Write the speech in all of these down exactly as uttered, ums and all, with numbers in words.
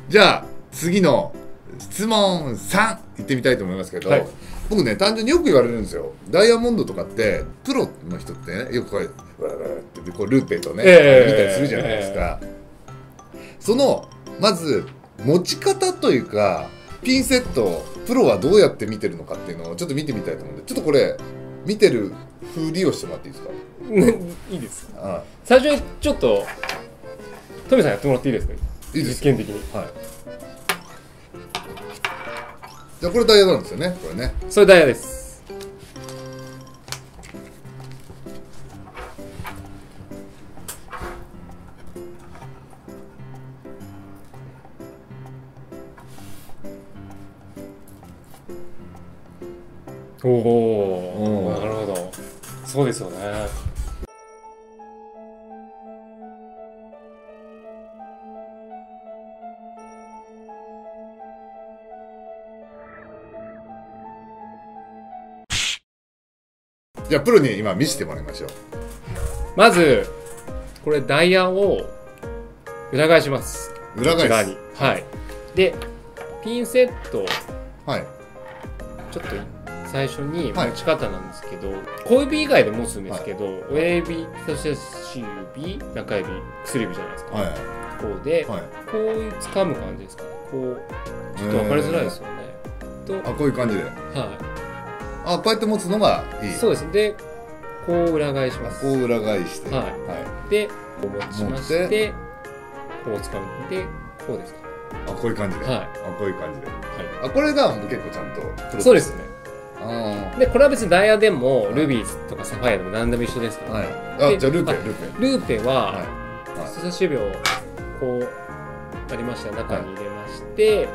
じゃあ次の質問さんいってみたいと思いますけど、はい、僕ね単純によく言われるんですよ。ダイヤモンドとかってプロの人ってねよくこうわらわらってこうルーペとね、えー、見たりするじゃないですか、えー、そのまず持ち方というかピンセットをプロはどうやって見てるのかっていうのをちょっと見てみたいと思うんで、ちょっとこれ見てるふりをしてもらっていいですか？ いいです。ああ最初にちょっとトミさんやってもらっていいですか？いいです。実験的に。はい。 じゃあこれダイヤなんですよね。これね。 それダイヤです。おお、なるほど。そうですよね。 じゃあプロに今見せてもらいましょう。 まずこれダイヤを裏返します。 裏返す。 に。はい。でピンセット。 はい。 ちょっと最初に持ち方なんですけど、はい、小指以外で持つんですけど、はい、親指、人差し指、中指、薬指じゃないですか。はい、こうで、はい、こういう掴む感じですかね。こうちょっと分かりづらいですよね。 とあこういう感じで。はい。あこうやって持つのがいい。 そうです。でこう裏返します。 こう裏返して。 はい。はい、でこう持ちまして、こう掴んでこうですか。 あこういう感じで。はい。あこういう感じで。はい。あこれが結構ちゃんと。 そうですね。でこれは別にダイヤでもルビーズとかサファイアでも何でも一緒ですけど、ね、 はい、あじゃあルーペルーペルーペは、はい、人差し指をこうありました中に入れまして、はい、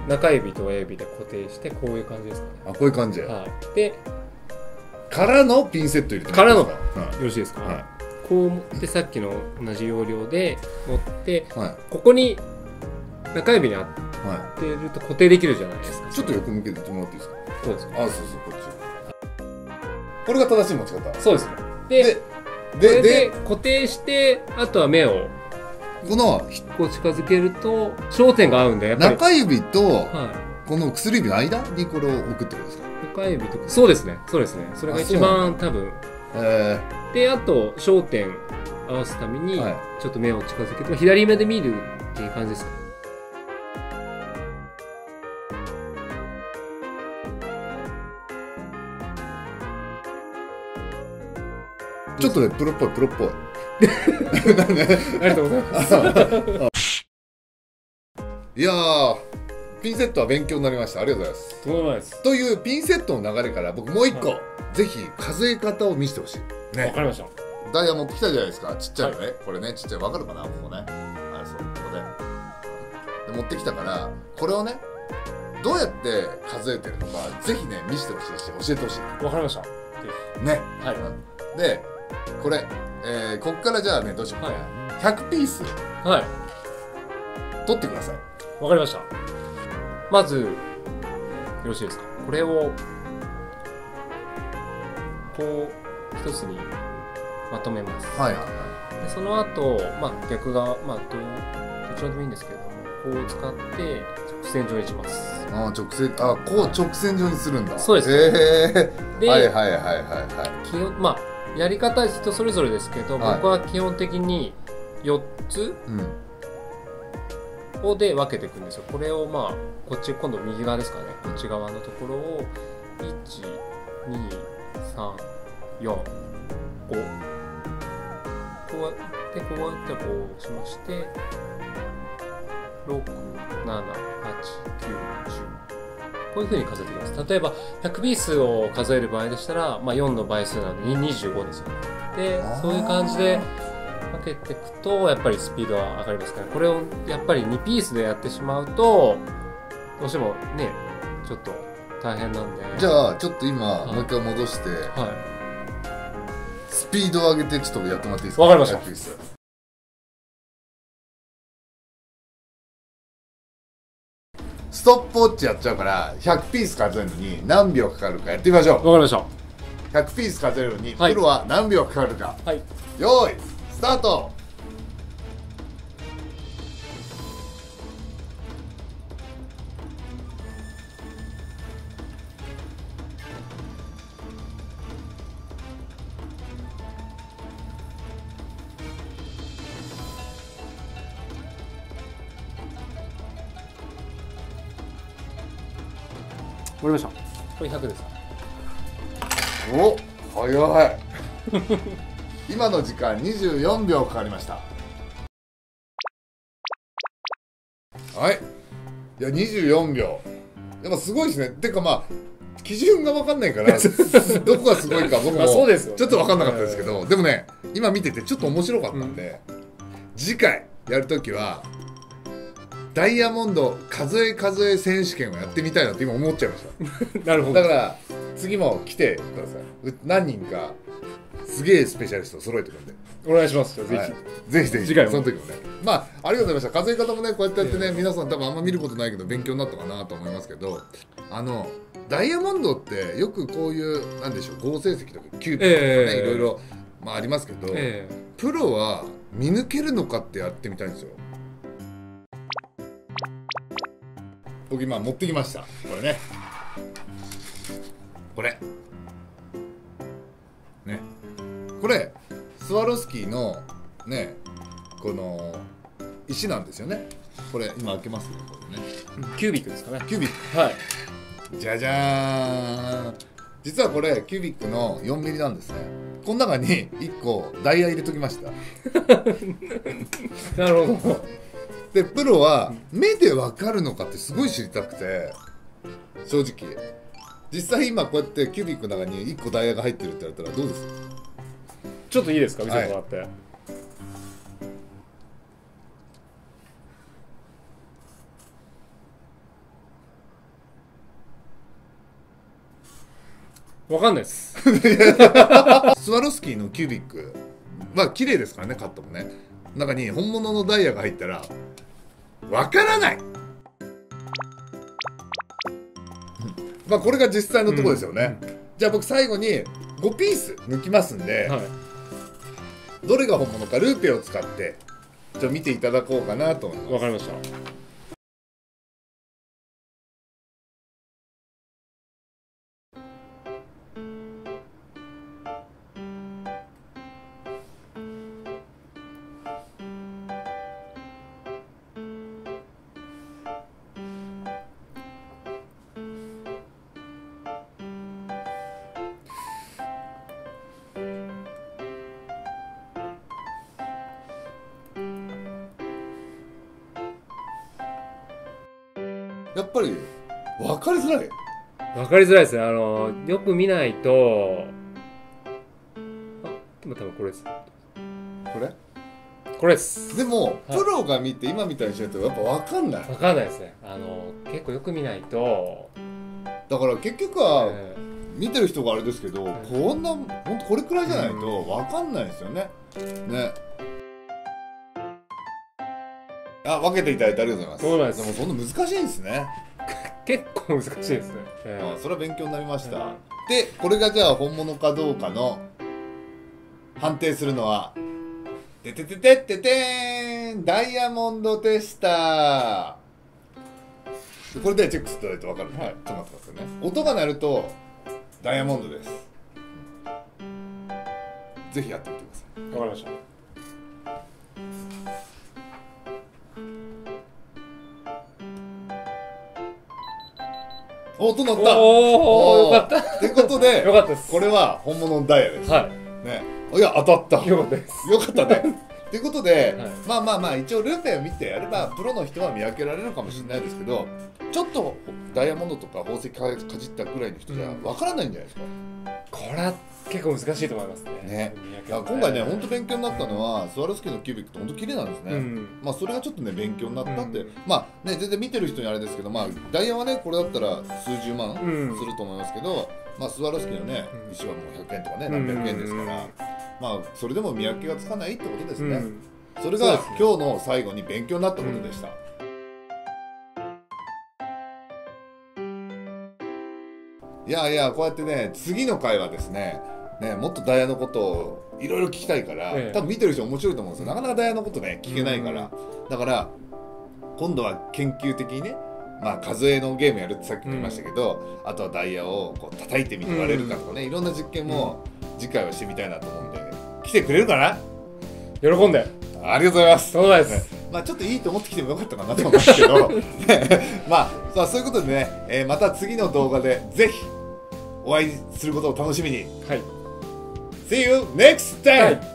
中指と親指で固定してこういう感じですかね。 あこういう感じ、 はい、でからのピンセット入れてからの、はい、よろしいですか、はい、こう持ってさっきの同じ要領で持って、はい、ここに中指に当てると固定できるじゃないですか。 ちょっと横向けてもらっていいですか？ そうですか。 あ、そうそう、こっち。これが正しい持ち方。 そうですね。で、で、で、固定して、あとは目をこのこう近づけると焦点が合うんで、やっぱり中指とこの薬指の間にこれを置くってことですか？ 中指とそうですね、そうですね。それが一番多分。えー、で、あと焦点合わすためにちょっと目を近づけて、左目で見るっていう感じですか？ ちょっとね、プロっぽい、プロっぽい。ありがとうございます。 いやー、ピンセットは勉強になりました。ありがとうございます。 とんでもないです。 というピンセットの流れから、僕もう一個、はい、ぜひ数え方を見せてほしい。 ね。わかりました。 ダイヤ持ってきたじゃないですか。ちっちゃいのね。はい、これね、ちっちゃい、わかるかな、ここね。はい、そう、ここで。で持ってきたから、これをね、どうやって数えてるのか、ぜひね、見せてほしいし、教えてほしい。 わかりました。 ね。 はい。 で、これ、えー、こっからじゃあね、どうしようか、はい、ひゃくピース、 はい、 取ってください。 わかりました。まずよろしいですか？これをこう一つにまとめます。はいはいはい。でその後、まあ逆側、まあどどちらでもいいんですけれども、こう使って直線状にします。 ああ直線、あこう直線状にするんだ。 そうです。 ええー。で、はいはいはいはいはい。 基本まあやり方は人それぞれですけど、はい、僕は基本的によっつをで分けていくんですよ。これをまあこっち今度右側ですかね。こっち側のところをいち、に、さん、よん、ごこうやってこうやってこうしましてろく、なな、はち、きゅう、じゅうこういう風に数えていきます。例えばひゃくピースを数える場合でしたら、まあ、よんの倍数なのでにじゅうごですよね。でそういう感じで分けていくとやっぱりスピードは上がりますから、これをやっぱりにピースでやってしまうとどうしてもねちょっと大変なんで。 じゃあちょっと今、はい、もう一回戻して、はい、スピードを上げてちょっとやってもらっていいですか？ わかりました。 ストップウォッチやっちゃうからひゃくピース数えるのに何秒かかるかやってみましょう。 わかりました。 ひゃくピース数えるのにプロは何秒かかるか。はい、よーいスタート。 りました。これひゃくです。 お、早い今の時間にじゅうよんびょうかかりました。はい、いやにじゅうよんびょう、やっぱすごいですね。てかまあ基準が分かんないからどこがすごいか僕もちょっと分かんなかったですけど、でもね今見ててちょっと面白かったんで、うん、次回やるときはダイヤモンド数え数え選手権をやってみたいなって今思っちゃいましたなるほど。だから次も来てください。何人かすげえスペシャリストを揃えてくるんでお願いします。じゃあぜひ、 はい、ぜひぜひ次回もその時もね、まあありがとうございました。数え方もねこうやってやってね、皆さん多分あんま見ることないけど勉強になったかなと思いますけど、あのダイヤモンドってよくこういうなんでしょう、合成石とかキュービックとかね、えー、いろいろ、まあ、ありますけど、えー、プロは見抜けるのかってやってみたいんですよ。僕今持ってきました。これね、これね、これスワロスキーのねこの石なんですよね。これ今開けますね、これねキュービックですかね。 キュービック、はい、じゃじゃーん。実はこれキュービックの よんミリ なんですね。この中にいっこダイヤ入れときましたなるほど。 でプロは目で分かるのかってすごい知りたくて、正直実際今こうやってキュービックの中にいっこダイヤが入ってるって言われたらどうです？ ちょっといいですか、見せてもらって、はい、わかんないですスワロスキーのキュービックは綺麗ですからね、カットもね。中に本物のダイヤが入ったらわからないまあこれが実際のところですよね、うんうん、じゃあ僕最後にごピース抜きますんで、はい、どれが本物かルーペを使ってちょっと見ていただこうかなと思います。 わかりました。 やっぱり分かりづらい。 分かりづらいですね。あのよく見ないと、あ、でも多分これです。 これ？ これです。 でも、はい、プロが見て今みたいにしないとやっぱ分かんない。 分かんないですね。あの結構よく見ないと。 だから結局は、えー、見てる人があれですけど、えー、こんな本当これくらいじゃないと分かんないですよね。ね。あ、分けていただいてありがとうございます。 そうなんです。 でもそんな難しいんですね結構難しいですね、 えー、あ、それは勉強になりました、えー、で、これがじゃあ本物かどうかの判定するのはててててててーん、ダイヤモンドでした。これでチェックしていただいて分かるので、はい、ちょっと待ってくださいね。音が鳴るとダイヤモンドです。ぜひやってみてください。 分かりました。 音鳴った。 おお、よかった。 ってことで、 よかったです。 これは本物のダイヤです。 はい。 ね、いや当たった。 よかったです。 よかったね。ということで、はい、まあまあまあ一応ルーペを見てやればプロの人は見分けられるかもしれないですけど、ちょっとダイヤモンドとか宝石かじったぐらいの人じゃわからないんじゃないですか。 これは結構難しいと思いますね。 ね。今回ね本当勉強になったのは、スワロスキーのキュービックって本当綺麗なんですね。うん、まあそれがちょっとね勉強になったって、うん、まあね全然見てる人にあれですけど、まあダイヤはねこれだったら数十万すると思いますけど、うん、まあスワロスキーのね石はもうひゃくえんとかね何百円ですから、まあそれでも見分けがつかないってことですね。うん、それが今日の最後に勉強になったことでした。いやいや、こうやってね次の回はですね、ね、もっとダイヤのことをいろいろ聞きたいから、ええ、多分見てる人面白いと思うんですよ。なかなかダイヤのことね聞けないから、うん、だから今度は研究的にね、まあ数えのゲームやるってさっきも言いましたけど、うん、あとはダイヤをこう叩いてみて割れるかとかね、うん、いろんな実験も次回はしてみたいなと思うんで、来てくれるかな。 喜んで。 ありがとうございます。 そうです。 まあちょっといいと思ってきてもよかったかなと思うんですけどまあさあそういうことでね、えー、また次の動画でぜひお会いすることを楽しみに、 はい、 See you next time! はい